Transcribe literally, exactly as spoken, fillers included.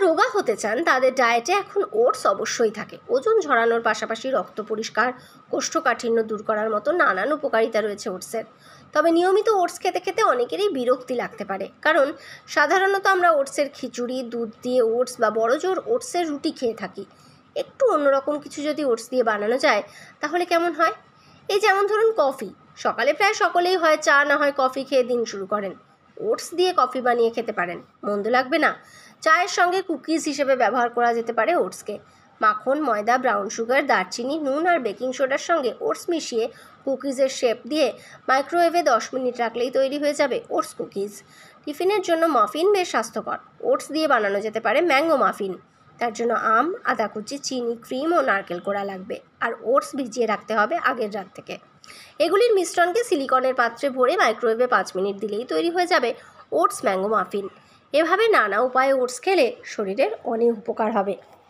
রোগা হতে চান তাদের ডায়েটে এখন ওটস অবশ্যই থাকে। ওজন ঝরানোর পাশাপাশি রক্ত পরিষ্কার, কোষ্ঠকাঠিন্য দূর করার মতো নানান উপকারিতা রয়েছে ওটসের। তবে নিয়মিত ওটস খেতে খেতে অনেকেরই বিরক্তি লাগতে পারে, কারণ সাধারণত আমরা ওটসের খিচুড়ি, দুধ দিয়ে ওটস বা বড়জোর ওটসের রুটি খেয়ে থাকি। একটু অন্যরকম কিছু যদি ওটস দিয়ে বানানো যায় তাহলে কেমন হয়? এই যেমন ধরুন কফি, সকালে প্রায় সকলেই হয় চা না হয় কফি খেয়ে দিন শুরু করেন। ওটস দিয়ে কফি বানিয়ে খেতে পারেন, মন্দ লাগবে না। চায়ের সঙ্গে কুকিজ হিসেবে ব্যবহার করা যেতে পারে ওটসকে। মাখন, ময়দা, ব্রাউন সুগার, দারচিনি, নুন আর বেকিং সোডার সঙ্গে ওটস মিশিয়ে কুকিজের শেপ দিয়ে মাইক্রোওয়েভে দশ মিনিট রাখলেই তৈরি হয়ে যাবে ওটস কুকিজ। টিফিনের জন্য মাফিন বেশ স্বাস্থ্যকর। ওটস দিয়ে বানানো যেতে পারে ম্যাঙ্গো মাফিন। তার জন্য আম, আদা কুচি, চিনি, ক্রিম ও নারকেল কোড়া লাগবে, আর ওটস ভিজিয়ে রাখতে হবে আগের রাত থেকে। এগুলির মিশ্রণকে সিলিকনের পাত্রে ভরে মাইক্রোওয়েভে পাঁচ মিনিট দিলেই তৈরি হয়ে যাবে ওটস ম্যাঙ্গো মাফিন। এভাবে নানা উপায়ে ওটস খেলে শরীরের অনেক উপকার হবে।